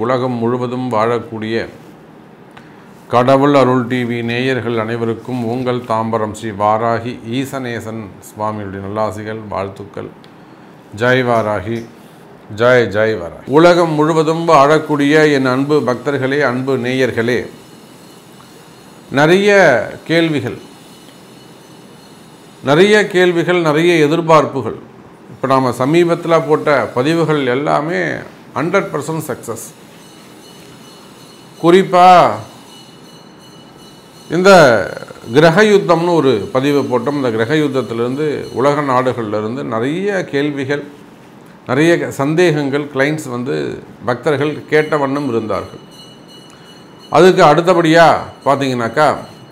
உலகம் முழுவதும் வாழக்கூடிய கடவுள் அருள் டிவி நேயர்கள் அனைவருக்கும் உங்கள் தாம்பரம் ஸ்ரீ வாராகி ஈசனேசன் சுவாமியுடைய நல்லாசிகள் வாழ்த்துக்கள். ஜெய் வாராகி, ஜெய் ஜெய் வாராகி. உலகம் முழுவதும் வாழக்கூடிய என் அன்பு பக்தர்களே, அன்பு நேயர்களே, நிறைய கேள்விகள், நிறைய எதிர்பார்ப்புகள். இப்போ நாம் சமீபத்தில் போட்ட பதிவுகள் எல்லாமே 100% சக்ஸஸ். குறிப்பாக இந்த கிரக யுத்தம்னு ஒரு பதிவு போட்டோம். இந்த கிரக யுத்தத்திலிருந்து உலக நாடுகளிலிருந்து நிறைய கேள்விகள், நிறைய சந்தேகங்கள் கிளைண்ட்ஸ் பக்தர்கள் கேட்ட வண்ணம் இருந்தார்கள். அதுக்கு அடுத்தபடியாக பார்த்தீங்கன்னாக்கா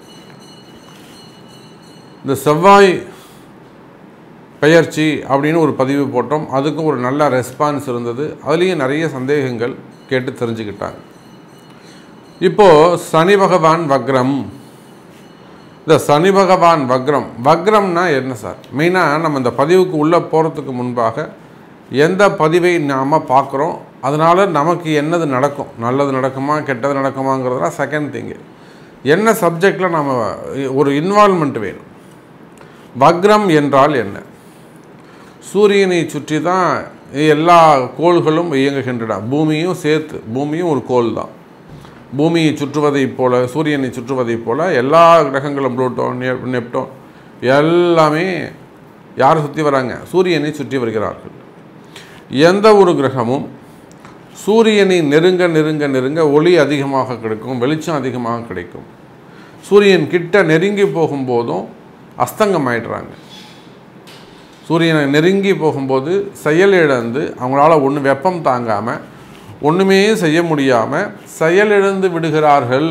இந்த செவ்வாய் பெயர்ச்சி அப்படின்னு ஒரு பதிவு போட்டோம். அதுக்கும் ஒரு நல்ல ரெஸ்பான்ஸ் இருந்தது. அதுலேயும் நிறைய சந்தேகங்கள் கேட்டு தெரிஞ்சுக்கிட்டாங்க. இப்போது சனி பகவான் வக்ரம். இந்த சனி பகவான் வக்ரம்னா என்ன சார்? மெயினாக நம்ம இந்த பதிவுக்கு உள்ளே போகிறதுக்கு முன்பாக எந்த பதிவை நாம் பார்க்குறோம், அதனால் நமக்கு என்னது நடக்கும், நல்லது நடக்குமா கெட்டது நடக்குமாங்கிறதுலாம் செகண்ட் திங்கு. என்ன சப்ஜெக்டில் நம்ம ஒரு இன்வால்மெண்ட் வேணும். வக்ரம் என்றால் என்ன? சூரியனை சுற்றி தான் எல்லா கோள்களும் இயங்குகின்றன. பூமியும் சேர்த்து, பூமியும் ஒரு கோள் தான். பூமியை சுற்றுவதைப் போல, சூரியனை சுற்றுவதைப் போல எல்லா கிரகங்களும் புளூட்டோ, நெப்டோன் எல்லாமே யாரை சுற்றி வராங்க? சூரியனை சுற்றி வருகிறார்கள். எந்த ஒரு கிரகமும் சூரியனை நெருங்க ஒளி அதிகமாக கிடைக்கும், வெளிச்சம் அதிகமாக கிடைக்கும். சூரியன் கிட்ட நெருங்கி போகும்போதும் அஸ்தங்கம் ஆயிடுறாங்க. சூரியனை நெருங்கி போகும்போது செயலிழந்து அவங்களால வெப்பம் தாங்காமல் ஒன்றுமே செய்ய முடியாமல் செயலிழந்து விடுகிறார்கள்.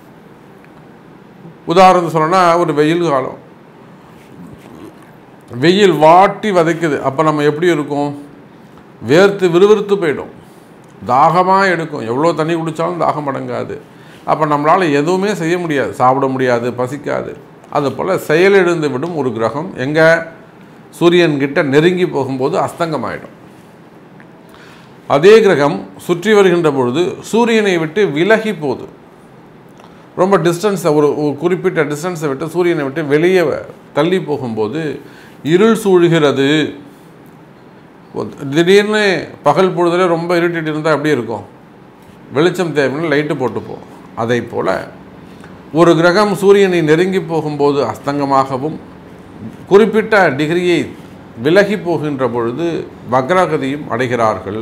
உதாரணம் சொல்லணும்னா, ஒரு வெயில் காலம், வெயில் வாட்டி வதைக்குது. அப்போ நம்ம எப்படி இருக்கும்? வேர்த்து விறுவிறுத்து போயிடும், தாகமாக எடுக்கும். எவ்வளோ தண்ணி குடித்தாலும் தாகம் அடங்காது. அப்போ நம்மளால் எதுவுமே செய்ய முடியாது, சாப்பிட முடியாது, பசிக்காது. அதுபோல் செயலிழந்து விடும் ஒரு கிரகம் எங்கே? சூரியன்கிட்ட நெருங்கி போகும்போது அஸ்தங்கமாயிடும். அதே கிரகம் சுற்றி வருகின்ற பொழுது சூரியனை விட்டு விலகி போகுது. ரொம்ப டிஸ்டன்ஸை, ஒரு குறிப்பிட்ட டிஸ்டன்ஸை விட்டு சூரியனை விட்டு வெளியே தள்ளி போகும்போது இருள் சூழ்கிறது. திடீர்னு பகல் பொழுதுல ரொம்ப இருட்டிட்டு இருந்தால் எப்படி இருக்கும்? வெளிச்சம் தேவைன்னு லைட்டு போட்டுப்போம். அதை போல் ஒரு கிரகம் சூரியனை நெருங்கி போகும்போது அஸ்தங்கமாகவும், குறிப்பிட்ட டிகிரியை விலகி போகின்ற பொழுது வக்ரகதியும் அடைகிறார்கள்.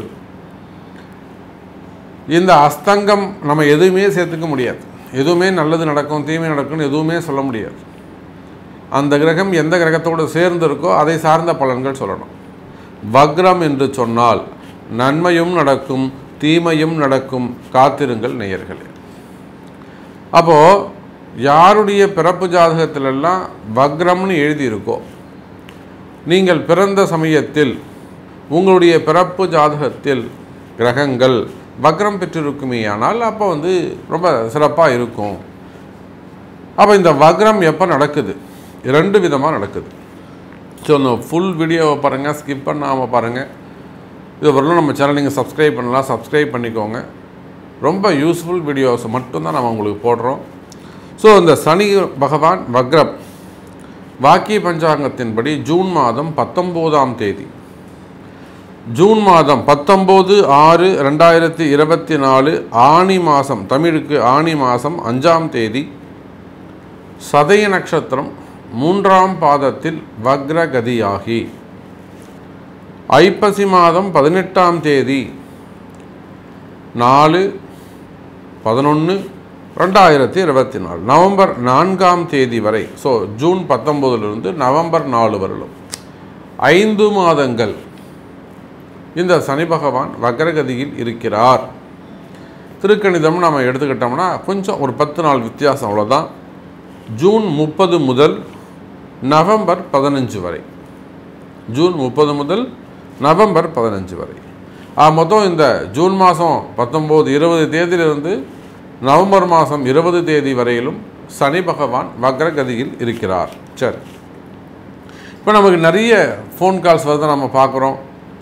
இந்த அஸ்தங்கம் நம்ம எதுவுமே சேர்த்துக்க முடியாது. எதுவுமே நல்லது நடக்கும், தீமை நடக்கும்னு எதுவுமே சொல்ல முடியாது. அந்த கிரகம் எந்த கிரகத்தோடு சேர்ந்து இருக்கோ அதை சார்ந்த பலன்கள் சொல்லணும். வக்ரம் என்று சொன்னால் நன்மையும் நடக்கும், தீமையும் நடக்கும். காத்திருங்கள் நேயர்களே. அப்போது யாருடைய பிறப்பு ஜாதகத்திலெல்லாம் வக்ரம்னு எழுதியிருக்கோ, நீங்கள் பிறந்த சமயத்தில் உங்களுடைய பிறப்பு ஜாதகத்தில் கிரகங்கள் வக்ரம் பெற்றிருக்குமே ஆனால் அப்போ ரொம்ப சிறப்பாக இருக்கும். அப்போ இந்த வக்ரம் எப்போ நடக்குது? 2 விதமாக நடக்குது. ஸோ இந்த ஃபுல் வீடியோவை பாருங்கள், ஸ்கிப் பண்ணாமல் பாருங்கள். இது வரலும் நம்ம சேனல் நீங்கள் சப்ஸ்கிரைப் பண்ணலாம், சப்ஸ்கிரைப் பண்ணிக்கோங்க. ரொம்ப யூஸ்ஃபுல் வீடியோஸ் மட்டும்தான் நம்ம உங்களுக்கு போடுறோம். ஸோ இந்த சனி பகவான் வக்ரம் வாக்கிய பஞ்சாங்கத்தின்படி ஜூன் மாதம் 19ஆம் தேதி, ஜூன் மாதம் 19/6/2024 ஆனி மாதம், தமிழுக்கு ஆனி மாதம் 5ஆம் தேதி, சதய நட்சத்திரம் 3ஆம் பாதத்தில் வக்ரகதியாகி, ஐப்பசி மாதம் 18ஆம் தேதி 4/11/2024 நவம்பர் 4ஆம் தேதி வரை. ஸோ ஜூன் 19லிருந்து நவம்பர் 4 வரலும் 5 மாதங்கள் இந்த சனி பகவான் வக்ரகதியில் இருக்கிறார். திருக்கணிதம் நம்ம எடுத்துக்கிட்டோம்னா கொஞ்சம் ஒரு 10 நாள் வித்தியாசம், அவ்வளோதான். ஜூன் 30 முதல் நவம்பர் 15 வரை, ஜூன் 30 முதல் நவம்பர் 15 வரை. மொத்தம் இந்த ஜூன் மாதம் 19-20 தேதியிலிருந்து நவம்பர் மாதம் 20 தேதி வரையிலும் சனி பகவான் வக்ரகதியில் இருக்கிறார். சரி, இப்போ நமக்கு நிறைய ஃபோன் கால்ஸ் வருது, நம்ம பார்க்குறோம்.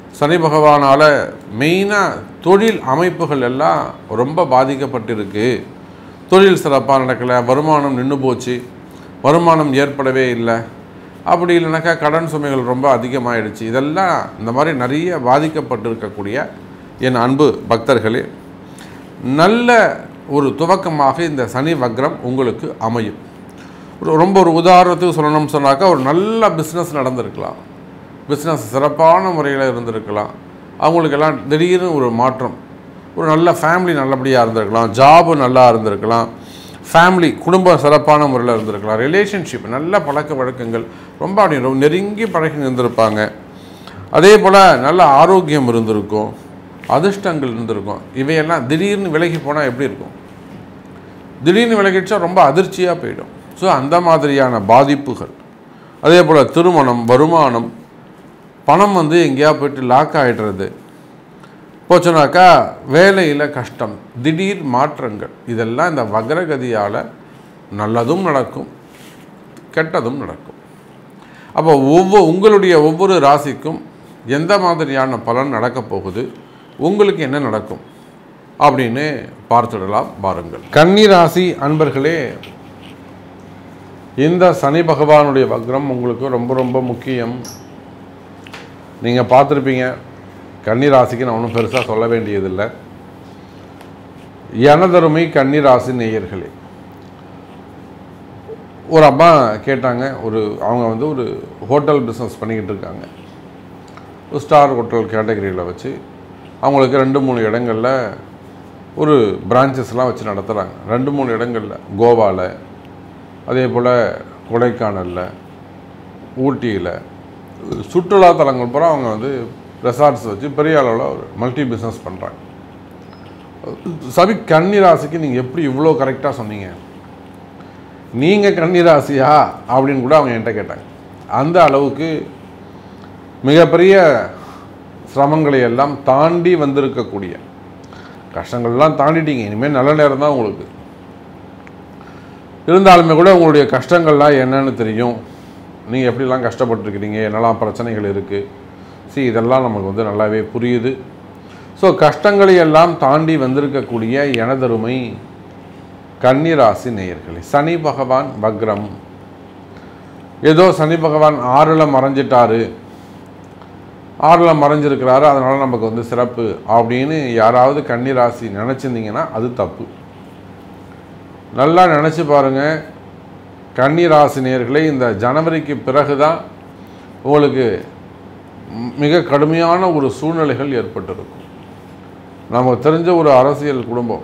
சனி பகவானால் மெயினாக தொழில் அமைப்புகள் எல்லாம் ரொம்ப பாதிக்கப்பட்டிருக்கு. தொழில் சிறப்பாக நடக்கலை, வருமானம் நின்று போச்சு, வருமானம் ஏற்படவே இல்லை, அப்படி இல்லைனாக்கா கடன் சுமைகள் ரொம்ப அதிகமாகிடுச்சு. இதெல்லாம் இந்த மாதிரி நிறைய பாதிக்கப்பட்டிருக்கக்கூடிய என் அன்பு பக்தர்களே, நல்ல ஒரு துவக்கமாக இந்த சனி வக்ரம் உங்களுக்கு அமையும். ரொம்ப ஒரு உதாரணத்துக்கு சொல்லணும்னு சொன்னாக்கா, ஒரு நல்ல பிஸ்னஸ் நடந்திருக்கலாம், பிஸ்னஸ் சிறப்பான முறையில் இருந்திருக்கலாம், அவங்களுக்கெல்லாம் திடீர்னு ஒரு மாற்றம், ஒரு நல்ல ஃபேமிலி நல்லபடியாக இருந்திருக்கலாம், ஜாபு நல்லா இருந்திருக்கலாம், ஃபேமிலி குடும்பம் சிறப்பான முறையில் இருந்திருக்கலாம், ரிலேஷன்ஷிப் நல்ல பழக்க வழக்கங்கள் ரொம்ப அப்படி ரொம்ப நெருங்கி பழகி இருந்திருப்பாங்க, அதே போல் நல்ல ஆரோக்கியம் இருந்திருக்கும், அதிர்ஷ்டங்கள் இருந்திருக்கும். இவையெல்லாம் திடீர்னு விலகி போனால் எப்படி இருக்கும்? திடீர்னு விலகிடுச்சா ரொம்ப அதிர்ச்சியாக போயிடும். ஸோ அந்த மாதிரியான பாதிப்புகள். அதே போல் திருமணம், வருமானம், பணம் எங்கேயா போய்ட்டு லாக் ஆகிடுறது, போச்சுனாக்கா வேலையில் கஷ்டம், திடீர் மாற்றங்கள், இதெல்லாம் இந்த வக்ரகதியால் நல்லதும் நடக்கும், கெட்டதும் நடக்கும். அப்போ உங்களுடைய ஒவ்வொரு ராசிக்கும் எந்த மாதிரியான பலன் நடக்கப் போகுது, உங்களுக்கு என்ன நடக்கும் அப்படின்னு பார்த்துடலாம் பாருங்கள். கன்னி ராசி அன்பர்களே, இந்த சனி பகவானுடைய வக்ரம் உங்களுக்கு ரொம்ப ரொம்ப முக்கியம். நீங்கள் பார்த்துருப்பீங்க, கன்னி ராசிக்கு நான் ஒன்றும் பெருசாக சொல்ல வேண்டியதில்லை. எனதருமை கன்னி ராசி நேயர்களே, ஒரு அம்மா கேட்டாங்க, அவங்க ஒரு ஹோட்டல் பிஸ்னஸ் பண்ணிக்கிட்டு இருக்காங்க, ஒரு ஸ்டார் ஹோட்டல் கேட்டகரியில் வச்சு அவங்களுக்கு 2-3 இடங்களில் ஒரு பிரான்ச்சஸ்லாம் வச்சு நடத்துகிறாங்க. 2-3 இடங்களில், கோவாவில், அதே போல் கொடைக்கானலில், ஊட்டியில், சுற்றுலா தலங்கள் பூரா அவங்க ரெசார்ட்ஸ் வச்சு பெரிய அளவில் ஒரு மல்டி பிஸ்னஸ் பண்ணுறாங்க. சபி கன்னி ராசிக்கு நீங்கள் எப்படி இவ்வளோ கரெக்டாக சொன்னீங்க, நீங்கள் கன்னி ராசியா அப்படின்னு கூட அவங்க என்கிட்ட கேட்டாங்க. அந்த அளவுக்கு மிகப்பெரிய சிரமங்களை எல்லாம் தாண்டி வந்திருக்கக்கூடிய, கஷ்டங்கள்லாம் தாண்டிட்டீங்க, இனிமேல் நல்ல நேரம் தான் உங்களுக்கு. இருந்தாலுமே கூட உங்களுடைய கஷ்டங்கள்லாம் என்னன்னு தெரியும், நீங்கள் எப்படிலாம் கஷ்டப்பட்டுருக்கிறீங்க, என்னெல்லாம் பிரச்சனைகள் இருக்குது, இதெல்லாம் நமக்கு நல்லாவே புரியுது. ஸோ கஷ்டங்களை எல்லாம் தாண்டி வந்திருக்கக்கூடிய எனதருமை கன்னி ராசி நேயர்களே, சனி பகவான் வக்ரம், ஏதோ சனி பகவான் 6ல் மறைஞ்சிட்டாரு, 6ல் மறைஞ்சிருக்கிறாரு, அதனால் நமக்கு சிறப்பு அப்படின்னு யாராவது கன்னி ராசி நினச்சிருந்தீங்கன்னா அது தப்பு. நல்லா நினச்சி பாருங்கள் கன்னி ராசி நேயர்களே, இந்த ஜனவரிக்கு பிறகு தான் உங்களுக்கு மிக கடுமையான ஒரு சூழ்நிலைகள் ஏற்பட்டிருக்கும். நமக்கு தெரிஞ்ச ஒரு அரசியல் குடும்பம்,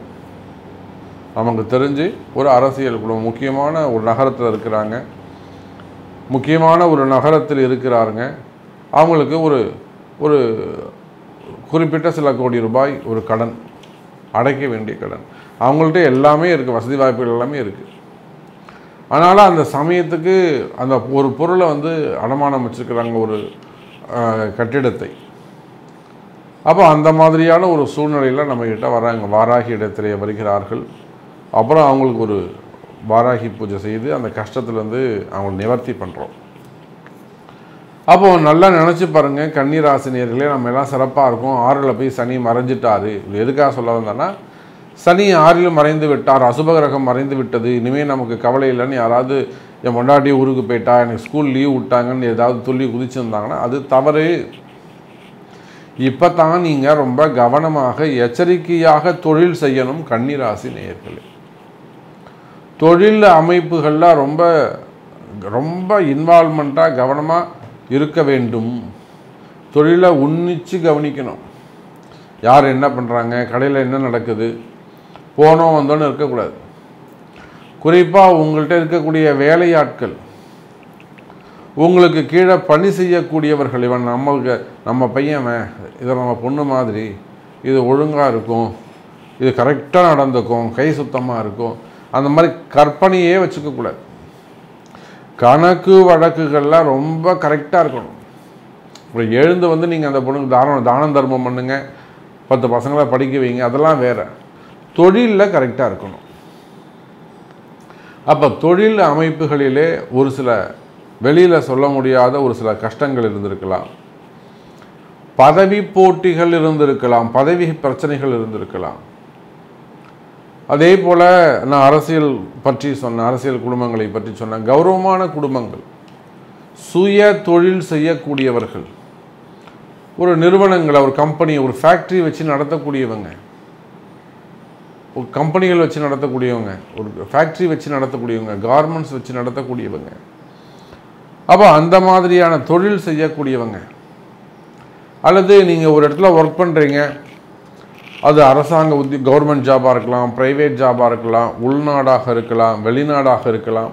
முக்கியமான ஒரு நகரத்தில் இருக்கிறாங்க, முக்கியமான ஒரு நகரத்தில் இருக்கிறாருங்க, அவங்களுக்கு ஒரு குறிப்பிட்ட சில கோடி ரூபாய் ஒரு கடன், அடைக்க வேண்டிய கடன், அவங்கள்ட்ட எல்லாமே இருக்குது, வசதி வாய்ப்புகள் எல்லாமே இருக்குது. அதனால் அந்த சமயத்துக்கு அந்த ஒரு பொருளை அடமானம் வச்சுருக்கிறாங்க, ஒரு கட்டிடத்தை. அப்போ அந்த மாதிரியான ஒரு சூழ்நிலையில் நம்மக்கிட்ட வராங்க, வாராகி இடத்திலே வருகிறார்கள். அப்புறம் அவங்களுக்கு ஒரு வாராகி பூஜை செய்து அந்த கஷ்டத்துலேருந்து அவங்களை நிவர்த்தி பண்ணுறோம். அப்போது நல்லா நினச்சி பாருங்கள் கன்னி ராசி நேயர்களே, நம்ம எல்லாம் சிறப்பாக இருக்கும். 6ல் போய் சனி மறைஞ்சிட்டாரு. எதுக்காக சொல்ல வந்தோன்னா, சனி 6ல் மறைந்து விட்டார், அசுபகிரகம் மறைந்து விட்டது, இனிமேல் நமக்கு கவலை இல்லைன்னு யாராவது என் பொண்டாட்டி ஊருக்கு போயிட்டா, எனக்கு ஸ்கூல் லீவ் விட்டாங்கன்னு ஏதாவது துள்ளி குதிச்சுருந்தாங்கன்னா அது தவறு. இப்போ தான் நீங்கள் ரொம்ப கவனமாக எச்சரிக்கையாக தொழில் செய்யணும் கன்னி ராசி நேயர்களே. தொழில் அமைப்புகளில் ரொம்ப ரொம்ப இன்வால்மெண்ட்டாக கவனமாக இருக்க வேண்டும். தொழிலை உன்னிச்சு கவனிக்கணும். யார் என்ன பண்ணுறாங்க, கடையில் என்ன நடக்குது, போனோம் வந்தோன்னு இருக்கக்கூடாது. குறிப்பாக உங்கள்கிட்ட இருக்கக்கூடிய வேலையாட்கள், உங்களுக்கு கீழே பணி செய்யக்கூடியவர்கள், இவன் நம்ம பையன், இதை நம்ம பொண்ணு மாதிரி, இது ஒழுங்காக இருக்கும், இது கரெக்டாக நடந்துக்கும், கை சுத்தமாக இருக்கும், அந்த மாதிரி கற்பனையே வச்சுக்கக்கூடாது. கணக்கு வழக்குகள்லாம் ரொம்ப கரெக்டாக இருக்கணும். இப்போ எழுந்து நீங்கள் அந்த பொண்ணுக்கு தானம் தர்மம் பண்ணுங்க, 10 பசங்களை படிக்க வைங்க, அதெல்லாம் வேறு. தொழிலில் கரெக்டாக இருக்கணும். அப்போ தொழில் அமைப்புகளிலே ஒரு சில வெளியில் சொல்ல முடியாத ஒரு சில கஷ்டங்கள் இருந்திருக்கலாம். பதவி போட்டிகள் இருந்திருக்கலாம், பதவி பிரச்சனைகள் இருந்திருக்கலாம். அதே போல் நான் அரசியல் பற்றி சொன்னேன், அரசியல் குடும்பங்களை பற்றி சொன்னேன். கௌரவமான குடும்பங்கள், சுய தொழில் செய்யக்கூடியவர்கள், ஒரு நிறுவனங்களை, ஒரு கம்பெனி, ஒரு ஃபேக்ட்ரி வச்சு நடத்தக்கூடியவங்க, ஒரு கம்பெனிகள் வச்சு நடத்தக்கூடியவங்க, ஒரு ஃபேக்ட்ரி வச்சு நடத்தக்கூடியவங்க, கார்மெண்ட்ஸ் வச்சு நடத்தக்கூடியவங்க. அப்போ அந்த மாதிரியான தொழில் செய்யக்கூடியவங்க, அல்லது நீங்கள் ஒரு இடத்துல ஒர்க் பண்ணுறீங்க, அது அரசாங்க கவர்மெண்ட் ஜாபாக இருக்கலாம், ப்ரைவேட் ஜாபாக இருக்கலாம், உள்நாடாக இருக்கலாம், வெளிநாடாக இருக்கலாம்.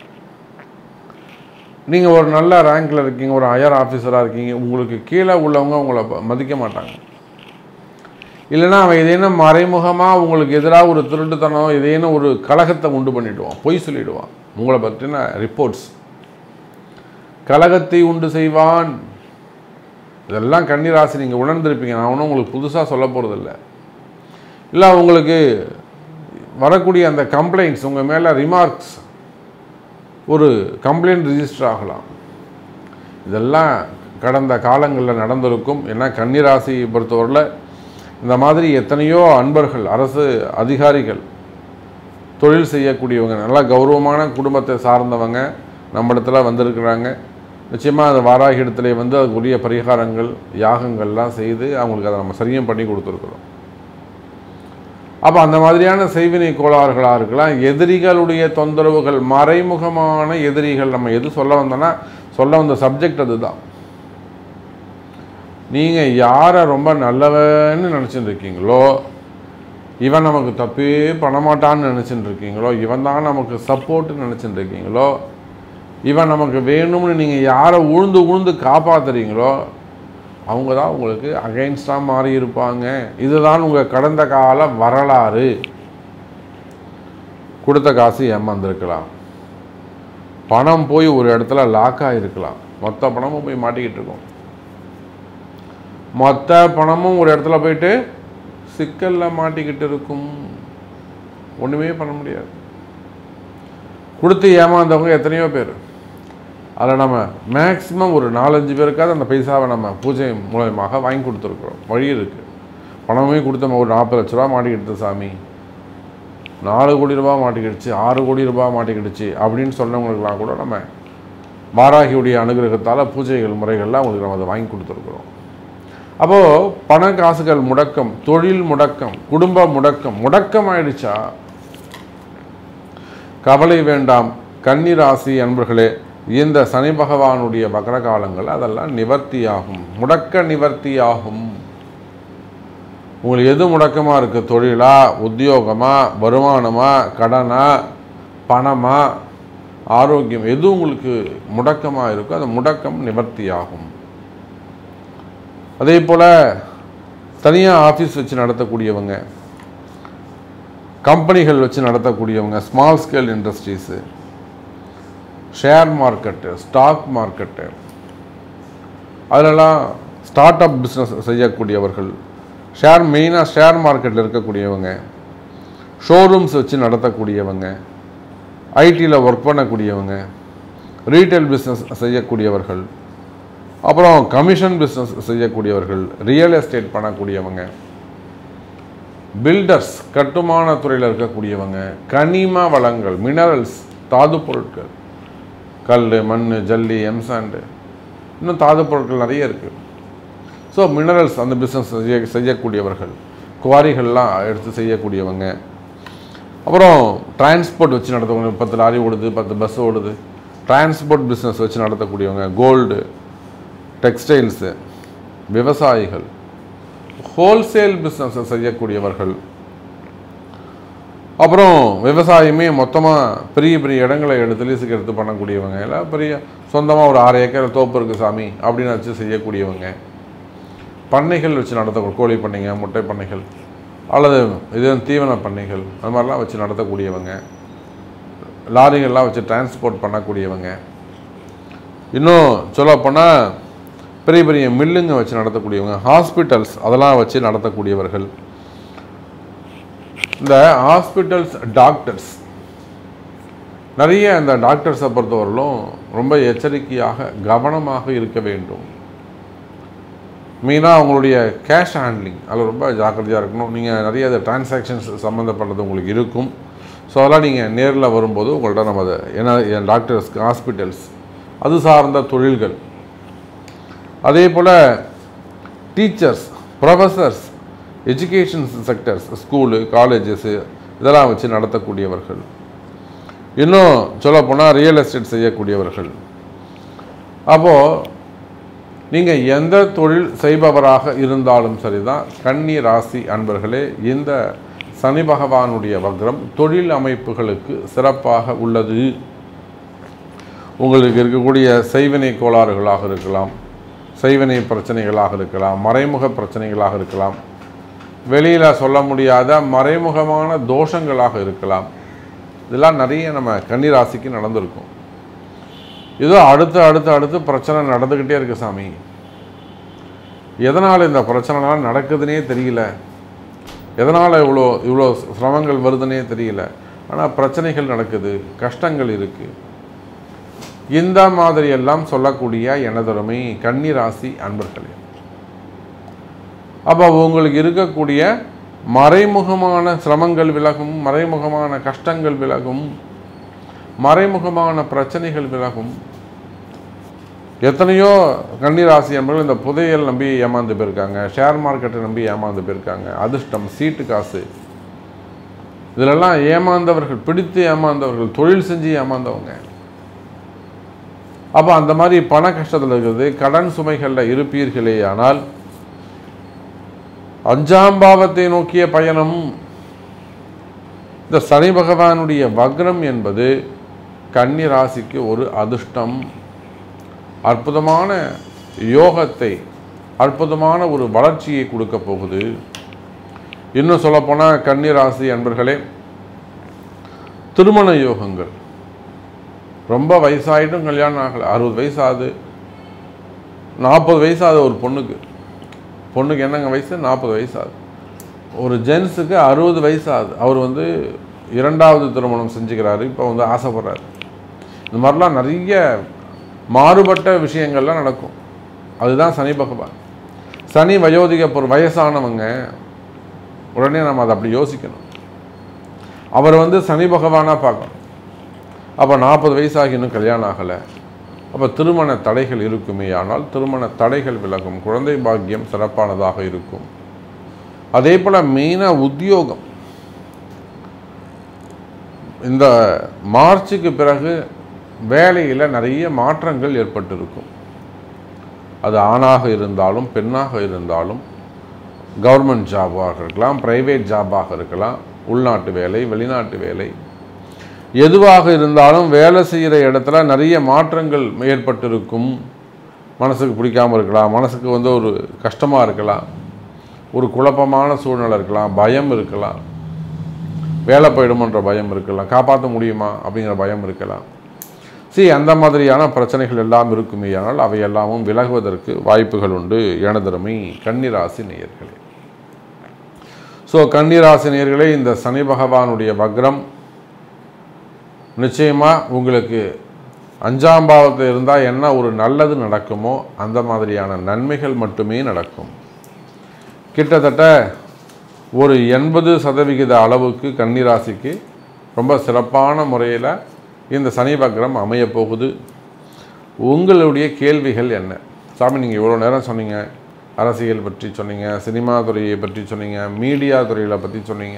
நீங்கள் ஒரு நல்ல ரேங்கில் இருக்கீங்க, ஒரு ஹையர் ஆஃபீஸராக இருக்கீங்க, உங்களுக்கு கீழே உள்ளவங்க உங்களை மதிக்க மாட்டாங்க. இல்லைன்னா அவன் எதேனும் மறைமுகமாக உங்களுக்கு எதிராக ஒரு திருட்டுத்தனம், எதேனும் ஒரு கலகத்தை உண்டு பண்ணிவிடுவான், பொய் சொல்லிவிடுவான். உங்களை பற்றின ரிப்போர்ட்ஸ், கலகத்தை உண்டு செய்வான். இதெல்லாம் கன்னிராசி நீங்கள் உணர்ந்திருப்பீங்க. நான் ஒன்றும் உங்களுக்கு புதுசாக சொல்ல போகிறதில்ல. இல்லை உங்களுக்கு வரக்கூடிய அந்த கம்ப்ளைண்ட்ஸ், உங்கள் மேலே ரிமார்க்ஸ், ஒரு கம்ப்ளைண்ட் ரிஜிஸ்டர் ஆகலாம். இதெல்லாம் கடந்த காலங்களில் நடந்திருக்கும். ஏன்னா கன்னிராசியை பொறுத்தவரையில் இந்த மாதிரி எத்தனையோ அன்பர்கள், அரசு அதிகாரிகள், தொழில் செய்யக்கூடியவங்க, நல்லா கௌரவமான குடும்பத்தை சார்ந்தவங்க நம்ம இடத்துல வந்திருக்கிறாங்க. நிச்சயமாக அந்த வாராகி இடத்துல வந்து அதுக்குரிய பரிகாரங்கள், யாகங்கள்லாம் செய்து அவங்களுக்கு அதை நம்ம சரியும் பண்ணி கொடுத்துருக்குறோம். அப்போ அந்த மாதிரியான செய்வினை கோளாறுகளாக இருக்கலாம், எதிரிகளுடைய தொந்தரவுகள், மறைமுகமான எதிரிகள். நம்ம எது சொல்ல வந்தோன்னா, சொல்ல வந்த சப்ஜெக்ட் அதுதான். நீங்கள் யாரை ரொம்ப நல்லவன்னு நினச்சிட்டு இருக்கீங்களோ, இவன் நமக்கு தப்பே பண்ண மாட்டான்னு நினச்சிட்டு இருக்கீங்களோ, இவன் தான் நமக்கு சப்போர்ட்டுன்னு நினச்சிட்டு இருக்கீங்களோ, இவன் நமக்கு வேணும்னு நீங்கள் யாரை உழுந்து உழுந்து காப்பாற்றுறீங்களோ, அவங்க தான் உங்களுக்கு அகைன்ஸ்டாக மாறி இருப்பாங்க. இதுதான் உங்கள் கடந்த கால வரலாறு. கொடுத்த காசு ஏமாந்துருக்கலாம், பணம் போய் ஒரு இடத்துல லாக் ஆகிருக்கலாம், மொத்த பணமும் போய் மாட்டிக்கிட்டு இருக்கோம், மொத்த பணமும் ஒரு இடத்துல போயிட்டு சிக்கலில் மாட்டிக்கிட்டு இருக்கும். ஒன்றுமே பண்ண முடியாது. கொடுத்து ஏமாந்தவங்க எத்தனையோ பேர். அதில் நம்ம மேக்ஸிமம் ஒரு 4-5 பேருக்காவது அந்த பைசாவை நம்ம பூஜை மூலமாக வாங்கி கொடுத்துருக்குறோம். வழி இருக்குது. பணமே கொடுத்த ஒரு 40 லட்ச ரூபா மாட்டிக்கிடுது சாமி, 4 கோடி ரூபா மாட்டிக்கிடுச்சு, 6 கோடி ரூபா மாட்டிக்கிடுச்சு அப்படின்னு சொன்னவங்களுக்கெல்லாம் கூட நம்ம வாராகியுடைய அனுகிரகத்தால் பூஜைகள் முறைகள்லாம் அவங்களுக்கு நம்ம அதை வாங்கி கொடுத்துருக்குறோம். அப்போது பண காசுகள் முடக்கம், தொழில் முடக்கம், குடும்ப முடக்கம், முடக்கம் ஆயிடுச்சா கவலை வேண்டாம். கன்னிராசி அன்பர்களே, இந்த சனி பகவானுடைய வக்ர காலங்கள் அதெல்லாம் நிவர்த்தியாகும், முடக்க நிவர்த்தியாகும். உங்களுக்கு எது முடக்கமாக இருக்குது? தொழிலா, உத்தியோகமா, வருமானமா, கடனா, பணமா, ஆரோக்கியம், எது உங்களுக்கு முடக்கமாக இருக்கோ அந்த முடக்கம் நிவர்த்தியாகும். அதே போல் தனியாக ஆஃபீஸ் வச்சு நடத்தக்கூடியவங்க, கம்பெனிகள் வச்சு நடத்தக்கூடியவங்க, small scale industries, share market, stock market, அதிலெல்லாம் ஸ்டார்ட் அப் பிஸ்னஸ் செய்யக்கூடியவர்கள், மெயினாக ஷேர் மார்க்கெட்டில் இருக்கக்கூடியவங்க, ஷோரூம்ஸ் வச்சு நடத்தக்கூடியவங்க, ஐடியில் ஒர்க் பண்ணக்கூடியவங்க, ரீட்டைல் பிஸ்னஸ் செய்யக்கூடியவர்கள், அப்புறம் கமிஷன் பிஸ்னஸ் செய்யக்கூடியவர்கள், ரியல் எஸ்டேட் பண்ணக்கூடியவங்க, பில்டர்ஸ், கட்டுமான துறையில் இருக்கக்கூடியவங்க, கனிம வளங்கள், மினரல்ஸ், தாது பொருட்கள், கல், மண், ஜல்லி, எம்சாண்டு, இன்னும் தாது பொருட்கள் நிறைய இருக்குது. ஸோ மினரல்ஸ் அந்த பிஸ்னஸ் செய்யக்கூடியவர்கள், குவாரிகள்லாம் எடுத்து செய்யக்கூடியவங்க, அப்புறம் டிரான்ஸ்போர்ட் வச்சு நடத்தக்கூடியவங்க, 10 லாரி ஓடுது, 10 பஸ் ஓடுது, டிரான்ஸ்போர்ட் பிஸ்னஸ் வச்சு நடத்தக்கூடியவங்க, கோல்டு, டெக்ஸ்டைல்ஸு, விவசாயிகள், ஹோல்சேல் பிஸ்னஸை செய்யக்கூடியவர்கள், அப்புறம் விவசாயமே மொத்தமாக பெரிய பெரிய இடங்களை எடுத்து லீஸுக்கு எடுத்து பண்ணக்கூடியவங்க, இல்லை பெரிய சொந்தமாக ஒரு 6 ஏக்கர் தோப்பு இருக்குது சாமி அப்படின்னு வச்சு செய்யக்கூடியவங்க, பண்ணைகள் வச்சு நடத்தக்கூடிய கோழி பண்ணைங்க, முட்டை பண்ணைகள், அல்லது இது தீவன பண்ணைகள், அது மாதிரிலாம் வச்சு நடத்தக்கூடியவங்க, லாரிகள்லாம் வச்சு டிரான்ஸ்போர்ட் பண்ணக்கூடியவங்க, இன்னும் சொல்லப்போனால் பெரிய பெரிய மில்லுங்க வச்சு நடத்தக்கூடியவங்க, ஹாஸ்பிட்டல்ஸ் அதெல்லாம் வச்சு நடத்தக்கூடியவர்கள். இந்த ஹாஸ்பிட்டல்ஸ், டாக்டர்ஸ், நிறைய இந்த டாக்டர்ஸை பொறுத்தவரையிலும் ரொம்ப எச்சரிக்கையாக கவனமாக இருக்க வேண்டும். மெயினாக அவங்களுடைய கேஷ் ஹேண்ட்லிங் அதில் ரொம்ப ஜாக்கிரதையாக இருக்கணும். நீங்கள் நிறைய அது டிரான்சாக்ஷன்ஸ் சம்மந்தப்பட்டது உங்களுக்கு இருக்கும். ஸோ அதெல்லாம் நீங்கள் நேரில் வரும்போது உங்கள்கிட்ட நம்ம அதை ஏன்னா டாக்டர்ஸ், ஹாஸ்பிட்டல்ஸ், அது சார்ந்த தொழில்கள், அதே போல் teachers, professors, education sectors, school, colleges இதெல்லாம் வச்சு நடத்தக்கூடியவர்கள், இன்னும் சொல்லப்போனால் ரியல் எஸ்டேட் செய்யக்கூடியவர்கள். அப்போது நீங்கள் எந்த தொழில் செய்பவராக இருந்தாலும் சரிதான், கன்னி ராசி அன்பர்களே, இந்த சனி பகவானுடைய வக்ரம் தொழில் அமைப்புகளுக்கு சிறப்பாக உள்ளது. உங்களுக்கு இருக்கக்கூடிய செய்வினை கோளாறுகளாக இருக்கலாம், செய்வினை பிரச்சனைகளாக இருக்கலாம், மறைமுக பிரச்சனைகளாக இருக்கலாம், வெளியில் சொல்ல முடியாத மறைமுகமான தோஷங்களாக இருக்கலாம். இதெல்லாம் நிறைய நம்ம கன்னிராசிக்கு நடந்திருக்கும். இதோ அடுத்து பிரச்சனை நடந்துக்கிட்டே இருக்கு சாமி. எதனால் இந்த பிரச்சனைலாம் நடக்குதுன்னே தெரியல, எதனால் இவ்வளோ சிரமங்கள் வருதுன்னே தெரியல, ஆனால் பிரச்சனைகள் நடக்குது, கஷ்டங்கள் இருக்குது. இந்த மாதிரியெல்லாம் சொல்லக்கூடிய எனதருமை கன்னிராசி அன்பர்களே, அப்போ உங்களுக்கு இருக்கக்கூடிய மறைமுகமான சிரமங்கள் விலகும், மறைமுகமான கஷ்டங்கள் விலகும், மறைமுகமான பிரச்சனைகள் விலகும். எத்தனையோ கன்னிராசி என்பவர்கள் இந்த புதையல் நம்பி ஏமாந்து போயிருக்காங்க, ஷேர் மார்க்கெட்டை நம்பி ஏமாந்து போயிருக்காங்க, அதிர்ஷ்டம், சீட்டு காசு, இதிலெல்லாம் ஏமாந்தவர்கள், பிடித்து ஏமாந்தவர்கள், தொழில் செஞ்சு ஏமாந்தவங்க. அப்போ அந்த மாதிரி பண கஷ்டத்தில் இருக்கிறது, கடன் சுமைகளில் இருப்பீர்களே. ஆனால் 5ஆம் பாவத்தை நோக்கிய பயணம், இந்த சனி பகவானுடைய வக்ரம் என்பது கன்னி ராசிக்கு ஒரு அதிர்ஷ்டம், அற்புதமான யோகத்தை, அற்புதமான ஒரு வளர்ச்சியை கொடுக்க போகுது. இன்னும் சொல்லப்போனால் கன்னி ராசி அன்பர்களே, திருமண யோகங்கள், ரொம்ப வயசாகிட்டும் கல்யாணம் ஆகலை, 60 வயசு ஆகுது, 40 வயசு ஆகுது. ஒரு பொண்ணுக்கு என்னங்க வயசு? 40 வயசு ஆகுது. ஒரு ஜென்ஸுக்கு 60 வயசு ஆகுது. அவர் 2வது திருமணம் செஞ்சுக்கிறாரு, இப்போ ஆசைப்படுறாரு. இந்த மாதிரிலாம் நிறைய மாறுபட்ட விஷயங்கள்லாம் நடக்கும். அதுதான் சனி பகவான். சனி வயோதிக வயசானவங்க, உடனே நம்ம அதை அப்படி யோசிக்கணும். அவர் சனி பகவானாக பார்க்கணும். அப்போ 40 வயசாகி இன்னும் கல்யாணம் ஆகலை, அப்போ திருமண தடைகள் இருக்குமே. ஆனால் திருமண தடைகள் விலகும், குழந்தை பாக்கியம் சிறப்பானதாக இருக்கும். அதே போல் மெயினாக உத்தியோகம், இந்த மார்ச்சுக்கு பிறகு வேலையில் நிறைய மாற்றங்கள் ஏற்பட்டிருக்கும். அது ஆணாக இருந்தாலும் பெண்ணாக இருந்தாலும், கவர்மெண்ட் ஜாபாக இருக்கலாம், ப்ரைவேட் ஜாபாக இருக்கலாம், உள்நாட்டு வேலை, வெளிநாட்டு வேலை, எதுவாக இருந்தாலும் வேலை செய்கிற இடத்துல நிறைய மாற்றங்கள் ஏற்பட்டிருக்கும். மனசுக்கு பிடிக்காமல் இருக்கலாம், மனசுக்கு ஒரு கஷ்டமாக இருக்கலாம், ஒரு குழப்பமான சூழ்நிலை இருக்கலாம், பயம் இருக்கலாம், வேலை போயிடுமன்ற பயம் இருக்கலாம், காப்பாற்ற முடியுமா அப்படிங்கிற பயம் இருக்கலாம். அந்த மாதிரியான பிரச்சனைகள் எல்லாம் இருக்குமே. ஆனால் அவை எல்லாமும் விலகுவதற்கு வாய்ப்புகள் உண்டு. எனதருமை கன்னிராசி நேயர்களே, கன்னிராசி நேயர்களே, இந்த சனி பகவானுடைய வக்ரம் நிச்சயமாக உங்களுக்கு 5ஆம் பாவத்தில் இருந்தால் என்ன ஒரு நல்லது நடக்குமோ அந்த மாதிரியான நன்மைகள் மட்டுமே நடக்கும். கிட்டத்தட்ட ஒரு 80% அளவுக்கு கன்னிராசிக்கு ரொம்ப சிறப்பான முறையில் இந்த சனி வக்ரம் அமையப்போகுது. உங்களுடைய கேள்விகள் என்ன? சாமி, நீங்கள் இவ்வளோ நேரம் சொன்னீங்க, அரசியல் பற்றி சொன்னீங்க, சினிமா துறையை பற்றி சொன்னீங்க, மீடியா துறையில் பற்றி சொன்னீங்க,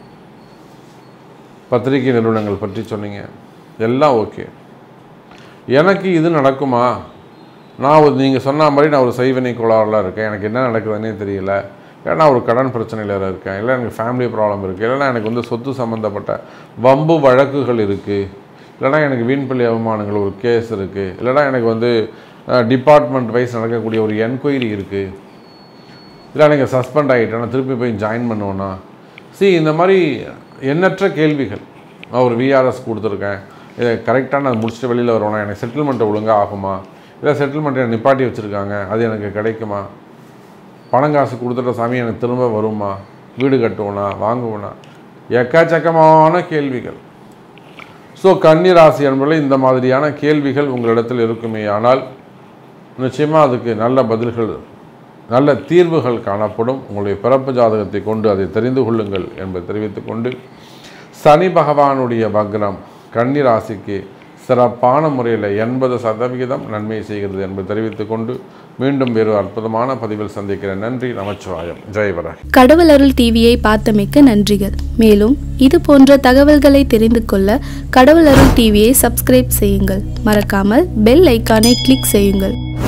பத்திரிகை நிறுவனங்கள் பற்றி சொன்னீங்க, எல்லாம் ஓகே. எனக்கு இது நடக்குமா? நீங்கள் சொன்ன மாதிரி நான் ஒரு செய்வினை கோளாறுல இருக்கேன், எனக்கு என்ன நடக்குதுன்னே தெரியல, இல்லைனா ஒரு கடன் பிரச்சனையில் இருக்கேன், இல்லை எனக்கு ஃபேமிலி ப்ராப்ளம் இருக்குது, இல்லைனா எனக்கு சொத்து சம்மந்தப்பட்ட வம்பு வழக்குகள் இருக்குது, இல்லைனா எனக்கு வீண்பள்ளி அவமானங்கள் ஒரு கேஸ் இருக்குது, இல்லைனா எனக்கு டிபார்ட்மெண்ட் வைஸ் நடக்கக்கூடிய ஒரு என்கொயரி இருக்குது, இல்லை எனக்கு சஸ்பெண்ட் ஆகிட்டேன்னா திருப்பி போய் ஜாயின் பண்ணுவேன்னா. இந்த மாதிரி எண்ணற்ற கேள்விகள். நான் ஒரு விஆர்எஸ் கொடுத்துருக்கேன், இதை கரெக்டாக நான் முடிச்சுட்டு வெளியில் வருவேனா, எனக்கு செட்டில்மெண்ட்டை ஒழுங்காக ஆகுமா, இல்லை செட்டில்மெண்ட்டை நிப்பாட்டி வச்சுருக்காங்க, அது எனக்கு கிடைக்குமா, பணம் காசு கொடுத்துட்ட சாமி எனக்கு திரும்ப வருமா, வீடு கட்டுவேனா, வாங்குவேனா, எக்கச்சக்கமான கேள்விகள். கன்னிராசி என்பதில் இந்த மாதிரியான கேள்விகள் உங்களிடத்தில் இருக்குமே. ஆனால் நிச்சயமாக அதுக்கு நல்ல பதில்கள் நல்ல தீர்வுகள் காணப்படும். உங்களுடைய பிறப்பு ஜாதகத்தை கொண்டு அதை தெரிந்து கொள்ளுங்கள் என்பதை தெரிவித்துக்கொண்டு, சனி பகவானுடைய வக்ரம் கன்னி ராசிக்கு சிறப்பான முறையில் 80% நன்மை செய்கிறது என்பதை தெரிவித்துக்கொண்டு மீண்டும் வேறு அற்புதமான பதிவில் சந்திக்கிறேன். நன்றி. நமச்சிவாயம். ஜெயவராகி. கடவுள் அருள் டிவியை பார்த்தமைக்கு நன்றிகள். மேலும் இது போன்ற தகவல்களை தெரிந்து கொள்ள கடவுள் அருள் டிவியை சப்ஸ்கிரைப் செய்யுங்கள். மறக்காமல் பெல் ஐக்கானை கிளிக் செய்யுங்கள்.